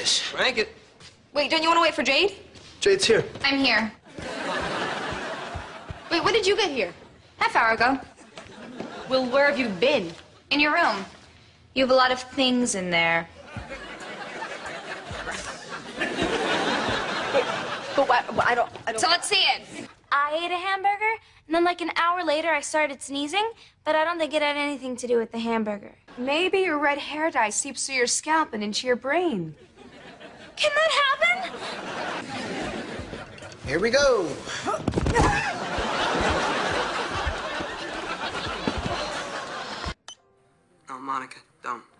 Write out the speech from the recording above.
this. Rank it. Wait, don't you want to wait for Jade? Jade's here. I'm here. Wait, when did you get here? Half hour ago. Well, where have you been? In your room. You have a lot of things in there. But what? I don't. So let's see it. I ate a hamburger, and then like an hour later I started sneezing, but I don't think it had anything to do with the hamburger. Maybe your red hair dye seeps through your scalp and into your brain. Can that happen? Here we go. Oh, Monica, don't.